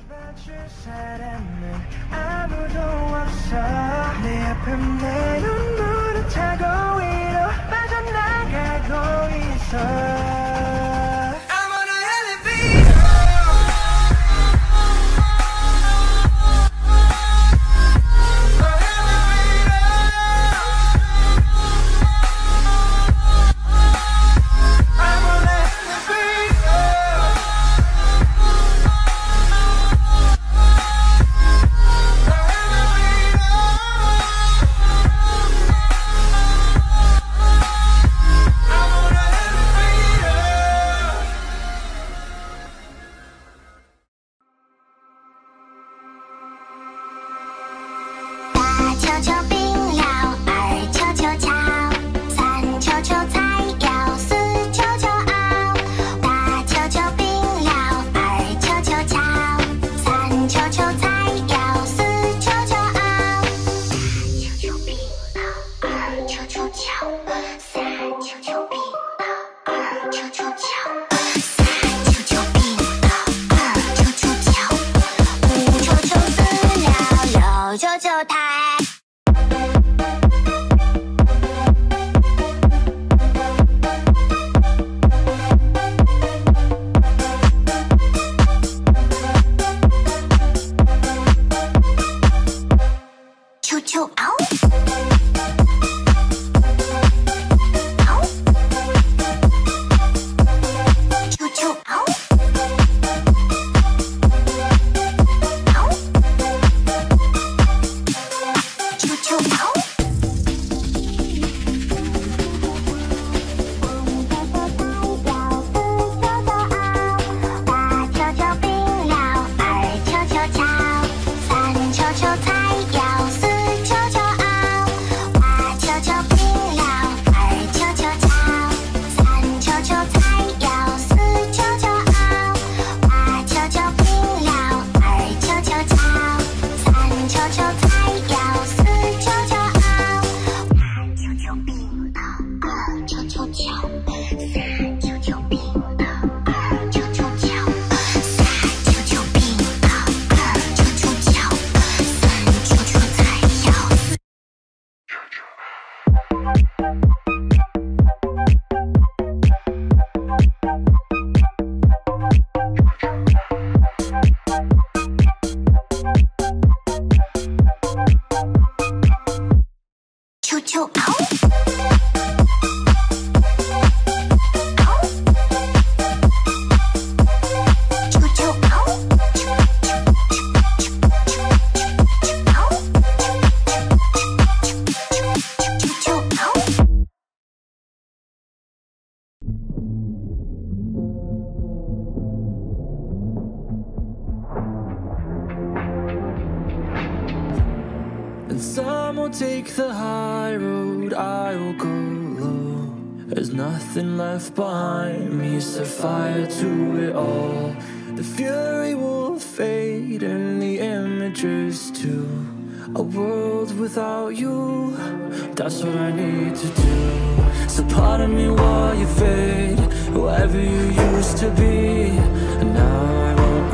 Some will take the high road, I will go low. There's nothing left behind me, set fire to it all. The fury will fade and the images too. A world without you, that's what I need to do. So pardon me while you fade, whoever you used to be, and now I won't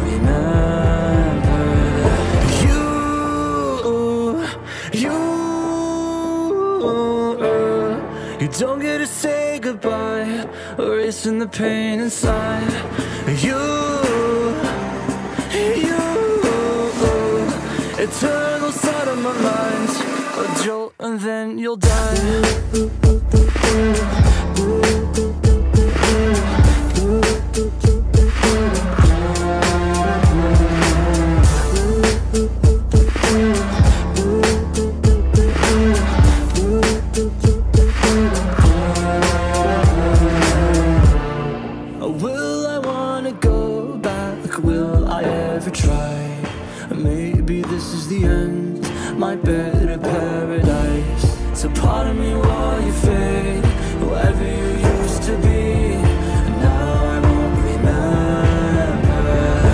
remember. You don't get to say goodbye, erasing the pain inside. Eternal side of my mind, a jolt and then you'll die. Will I wanna go back? Will I ever try? Maybe this is the end, my better paradise. So pardon me while you fade, whoever you used to be, and now I won't remember.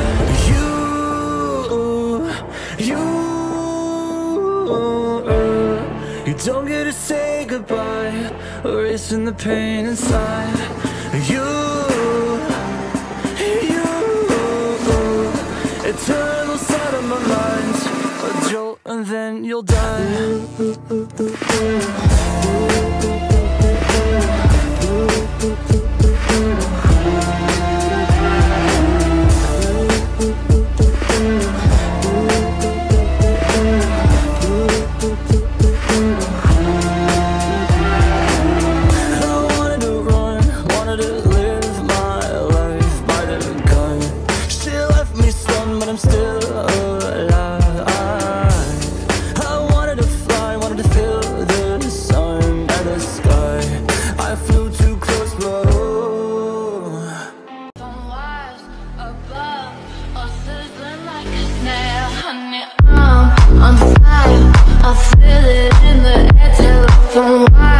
You don't get to say goodbye, erasing the pain inside. Eternal set of my mind, a jolt and then you'll die. I'm still alive. I wanted to fly, wanted to feel the sun and the sky. I flew too close, but Some wires above, or sizzling like a snail. Honey, I'm on fire. I feel it in the air. Telephone wires.